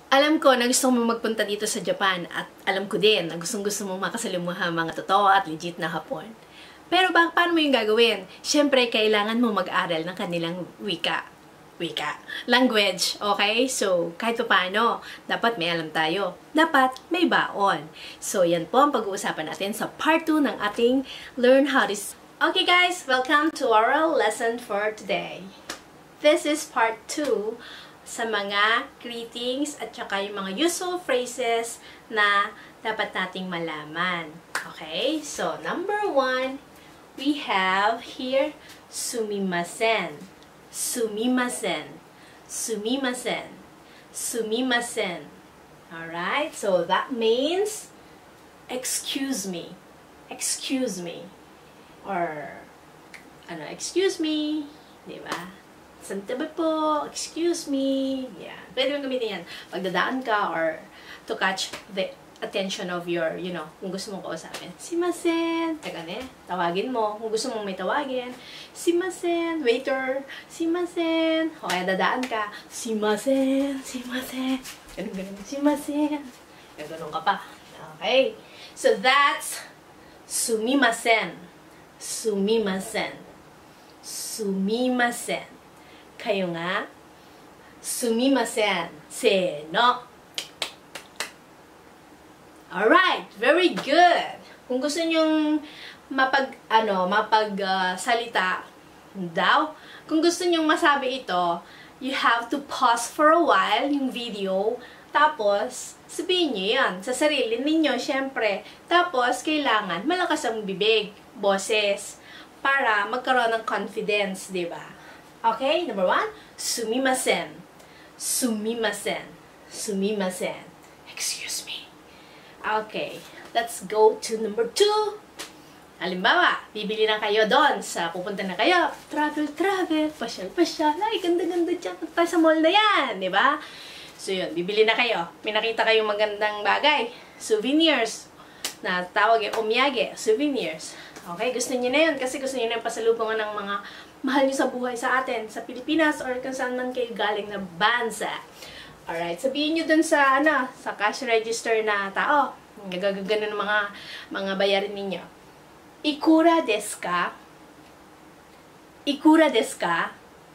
Alam ko na gusto mo magpunta dito sa Japan at alam ko din na gustong-gusto mo makasalimuha mga totoo at legit na Hapon. Pero paano mo yung gagawin? Siyempre, kailangan mo mag-aral ng kanilang language, okay? So, kahit paano, dapat may alam tayo. Dapat may baon. So, yan po ang pag-uusapan natin sa part 2 ng ating Learn How to... Okay guys, welcome to our lesson for today. This is part 2 sa mga greetings at saka yung mga useful phrases na dapat nating malaman. Okay? So, number 1, we have here sumimasen. Sumimasen. Sumimasen. Sumimasen. Alright? So, that means excuse me. Excuse me. Or, excuse me. Diba? Santabi po, excuse me. Yeah. Pwede mong gamitin yan. Pagdadaan ka or to catch the attention of your, kung gusto mong kausapin. Simasen. Tawagin mo. Kung gusto mong may tawagin. Simasen. Waiter. Simasen. O kaya dadaan ka. Simasen. Simasen. Ganun. Simasen. Ganun ka pa. Okay. So that's sumimasen. Sumimasen. Sumimasen. Kayo nga, sumimasen. Seno. Alright, very good. Kung gusto nyong salita daw, kung gusto nyong masabi ito, you have to pause for a while yung video, tapos sabihin nyo yan sa sarili ninyo, syempre. Tapos, kailangan malakas ang bibig, boses, para magkaroon ng confidence, diba? Okay, number 1, sumimasen. Sumimasen. Sumimasen. Excuse me. Okay, let's go to number 2. Halimbawa, bibili na kayo doon pupunta na kayo. Travel, pasyal. Ay, ganda-ganda dyan. Tayo sa mall na yan, di ba? So yun, bibili na kayo. May nakita kayong magandang bagay. Souvenirs. Na tawag yung omyage. Souvenirs. Okay, gusto niyo na yun kasi gusto niyo na yung pasalubungan ng mga mahal niyo sa buhay sa atin, sa Pilipinas or kung saan man kayo galing na bansa. Alright, sabihin niyo dun sa cash register na tao. Gagagano ng mga bayarin ninyo. Ikura desu ka? Ikura desu ka?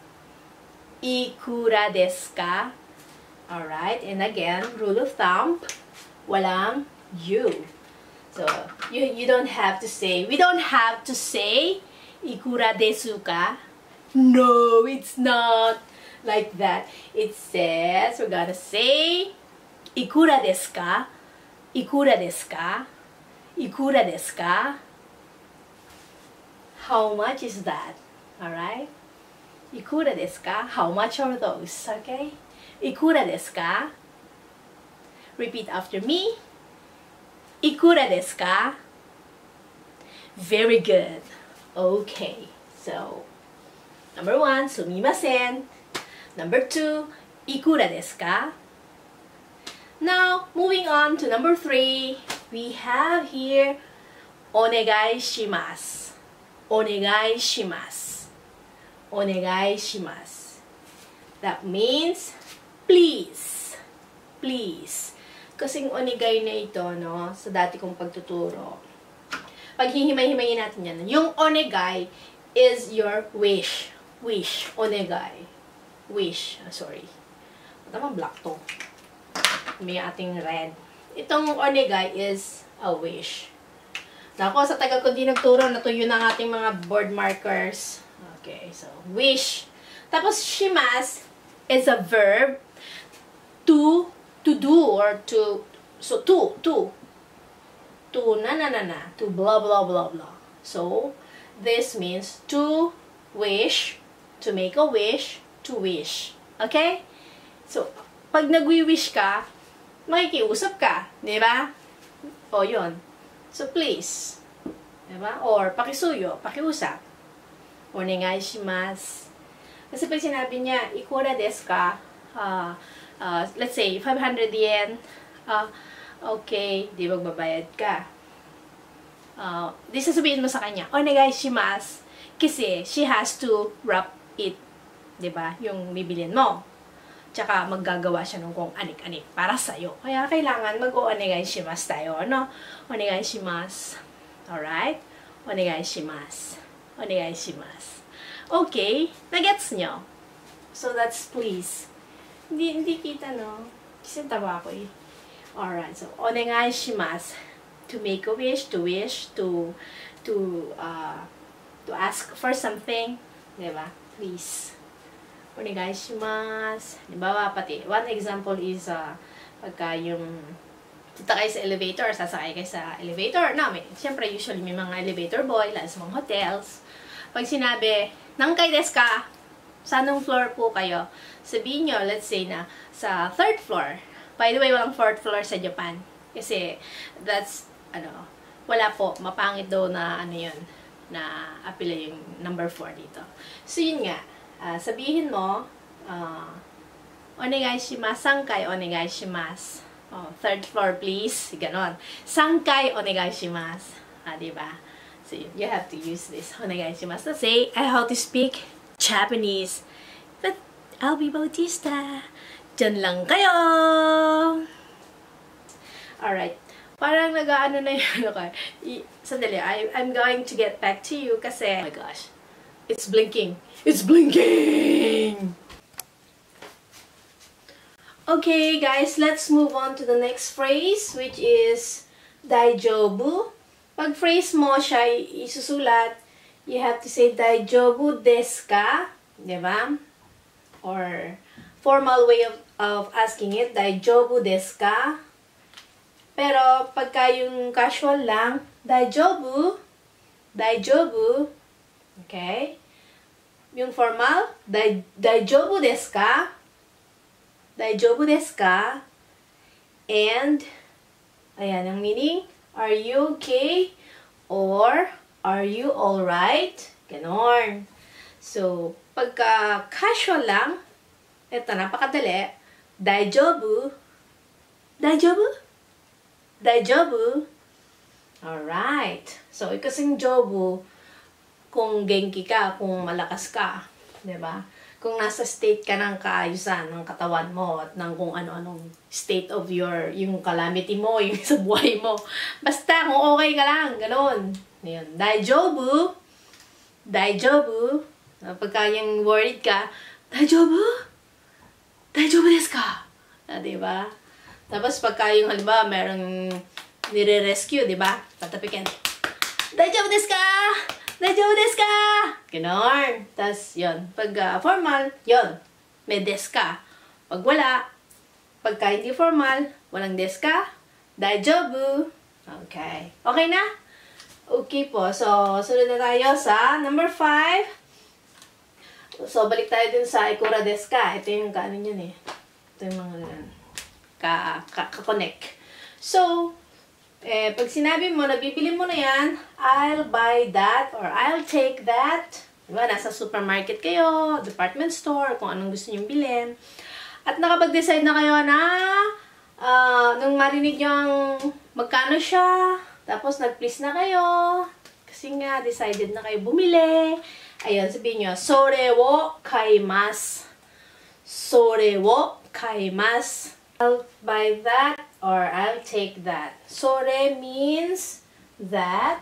Ikura desu ka? Alright, and again, rule of thumb, walang you. So, you don't have to say, we don't have to say, ikura desu ka? No, it's not like that. It says, we're gonna say, ikura desu ka? Ikura desu ka? Ikura desu ka? How much is that? Alright? Ikura desu ka? How much are those? Okay? Ikura desu ka? Repeat after me. Ikura desu ka? Very good. Okay. So, number 1, sumimasen. Number 2, ikura desu ka? Now, moving on to number 3, we have here, onegai shimasu. Onegai shimasu. Onegai shimasu. That means, please. Please. Kasing onegai na ito, sa dati kong pagtuturo. Paghihimay-himayin natin yan. Yung onegai is your wish. Wish. Onegai. Wish. Sorry. Tamang black to. May ating red. Itong onegai is a wish. Nako, sa tagal ko di nagturo, natuyo na ang ating mga board markers. Okay, so, wish. Tapos, shimasu is a verb to do or to, so to blah blah blah blah. So this means to wish, to make a wish, to wish. Okay? So pag nagwi-wish ka, makikiusap ka, di ba? O yun. So please, di ba? Or pakisuyo, pakiusap. Onegai shimasu. Kasi pag sinabi niya, ikura desu ka? Let's say, 500 yen, okay, di magbabayad ka. Di sasabihin mo sa kanya, onegai shimasu, kasi she has to wrap it, di ba, yung bibilin mo. Tsaka maggagawa siya ng kung anik-anik para sa'yo. Kaya kailangan mag-onegai shimasu tayo, ano? Onegai shimasu. Alright? Onegai shimasu. Onegai shimasu. Okay? Nagets nyo? So, that's please. Hindi kita, no? Kasi taba ako eh. Alright, so, onegai shimasu. To make a wish, to ask for something. Diba? Please. Onegai shimasu. Diba, pati, one example is, pagka yung tita kayo sa elevator, sasakay kayo sa elevator namin. Siyempre, usually may mga elevator boy, lalo sa mga hotels. Pag sinabi, nangkai desu ka? Sa anong floor po kayo? Sabihin nyo, let's say na, sa 3rd floor. By the way, walang 4th floor sa Japan. Kasi, that's, wala po. Mapangit daw na, yun, na apila yung number 4 dito. So, yun nga. Sabihin mo, onegai shimasu, sankai onegai shimasu. 3rd floor please. Ganon. Sankai onegai shimasu. Diba? So, you have to use this. Onegai shimasu. Let's say, I how to speak Japanese. But, I'll be Bautista. Diyan lang kayo! Alright. Parang nag-ano na yun. Sandali, I'm going to get back to you kasi, oh my gosh. It's blinking. It's blinking! Okay, guys, let's move on to the next phrase, which is daijobu. Pag phrase mo siya isusulat, you have to say daijobu desu ka? Diba? Or formal way of asking it, daijobu desu ka? Pero pagka yung casual lang, daijobu, daijobu. Okay? Yung formal, daijobu desu ka? Daijobu desu ka? And, ayan ang meaning, are you okay? Or, are you alright? Ganon. So, pagka casual lang, eto, napakadali. Daijobu. Daijobu? Daijobu? Alright. So, kasing jobu, kung genki ka, kung malakas ka, diba? Kung nasa state ka ng kaayusan ng katawan mo at ng kung ano-anong state of yung calamity mo, yung sa buhay mo. Basta, kung okay ka lang, ganun. Yun. Daijobu? Daijobu? Pagka yung worried ka, daijobu? Daijobu desu ka? Diba? Tapos pagka yung halimbawa, merong nire-rescue, diba? Tatapikin. Daijobu desu ka? Daijobu desu ka? Ganon. Tapos, yun. Pag formal, yun. May desu ka. Pag wala, pagka hindi formal, walang desu ka? Daijobu. Okay. Okay na? Okay po. So, sunod na tayo sa number 5. So, balik tayo dun sa ikura desu ka. Ito yung kaano yun eh. Ito yung mga ka-connect. So, pag sinabi mo, nabibili mo na yan, I'll buy that or I'll take that. Diba? Nasa supermarket kayo, department store, kung anong gusto nyo bilhin. At nakapag-decide na kayo na nung marinig nyo ang magkano siya, tapos nag-please na kayo, kasi nga, decided na kayo bumili. Ayun, sabihin nyo, sore wo kaimasu. Sore wo kaimasu. I'll buy that or I'll take that. Sore means that.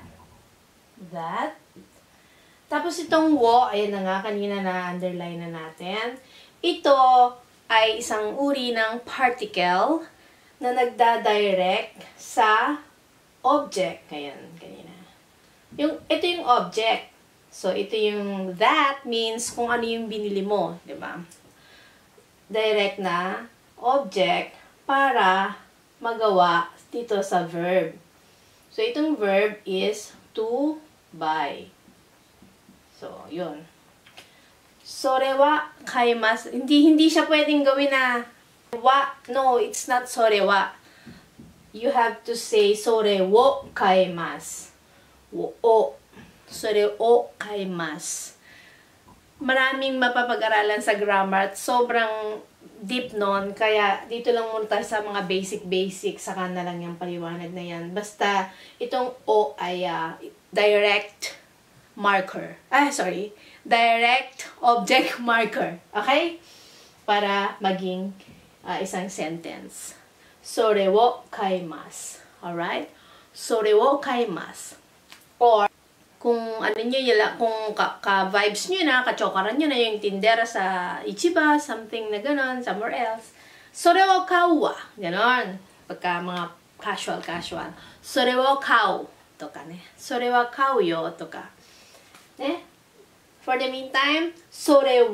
Tapos itong wo, ayan na nga, kanina na-underline na natin. Ito ay isang uri ng particle na nagdadirect sa object. Ayan, kanina. Ito yung object. So, ito yung that means kung ano yung binili mo. Diba? Direct na object para magawa dito sa verb. So, itong verb is to buy. So, yun. Sore wa kaimasu. Hindi siya pwedeng gawin na wa. No, it's not sore wa. You have to say sore wo kaimasu. O. Sore o kaimasu. Maraming mapapag-aralan sa grammar at sobrang deep nun, kaya dito lang muna tayo sa mga basic, saka na lang yung paliwanag na yan. Basta, itong O ay direct marker. Direct object marker. Okay? para maging isang sentence. Sore wo kaimasu. Alright? Sore wo kaimasu. Or, kung ano nyo yun, kung ka-vibes nyo na, ka-chokaran nyo na yung tindera sa Ichiba, something na ganon, somewhere else. Sore wo kau wa. Ganon. Pagka mga casual. Sore wo kau. To ka ne. Sore wa kau yo. To ka. Ne? For the meantime, sore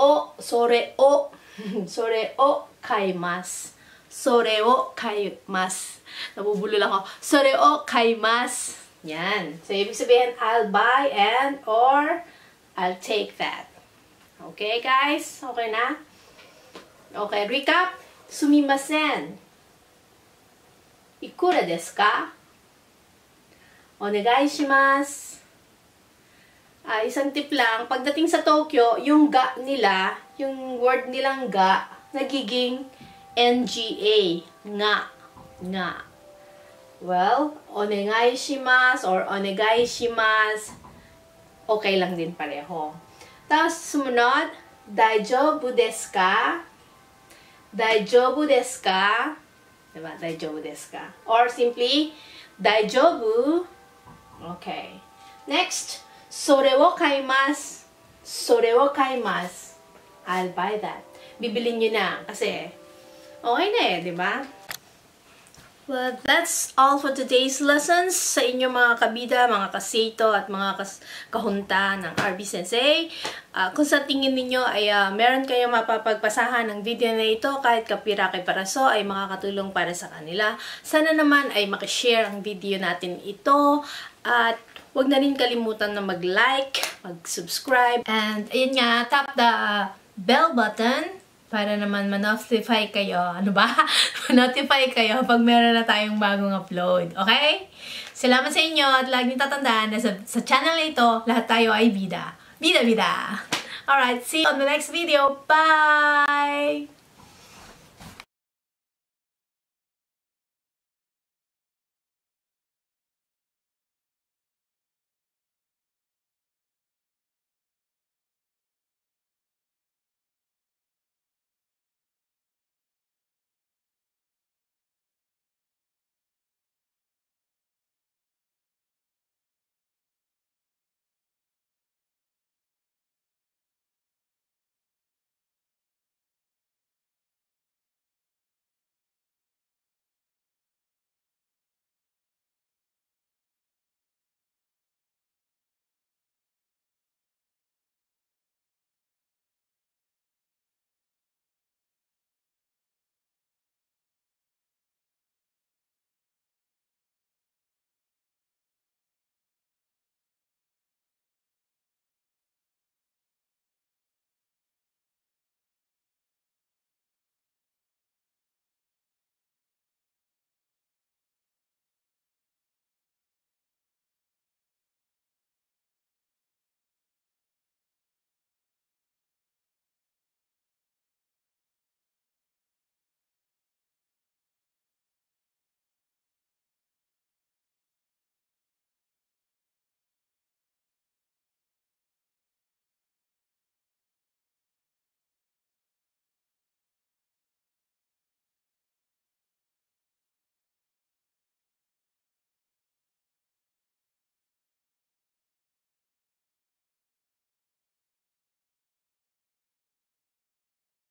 o kaimasu. Sore o kaimasu. Nabubulol ako. Sore o kaimasu. Yan. So, ibig sabihin, I'll buy and or I'll take that. Okay, guys? Okay na? Okay, recap. Sumimasen. Ikura desu ka? Onegai shimasu. Isang tip lang, pagdating sa Tokyo, yung ga nila, yung word nilang ga, nagiging NGA. Nga. Well, onegai shimasu or onegai shimasu, okay lang din pareho. Tapos, sumunod, daijoubu desu ka? Daijoubu desu ka? Diba? Daijoubu desu ka? Or simply, daijoubu. Okay. Next, sore wo kaimasu. Sore wo kaimasu. I'll buy that. Bibilin nyo na. Kasi, okay na eh, di ba? Well, that's all for today's lessons sa inyong mga kabida, mga kaseito, at mga kahunta ng RB Sensei. Kung sa tingin ninyo ay meron kayong mapapagpasahan ng video na ito, kahit kapira kay Paraso ay makakatulong para sa kanila. Sana naman ay makishare ang video natin ito. At huwag na rin kalimutan na mag-like, mag-subscribe, and ayun nga, tap the bell button para naman ma-notify kayo. Ano ba? Ma-notify kayo pag meron na tayong bagong upload. Okay? Salamat sa inyo at laging tatandaan na sa channel na ito, lahat tayo ay bida. Bida! Alright, see you on the next video. Bye!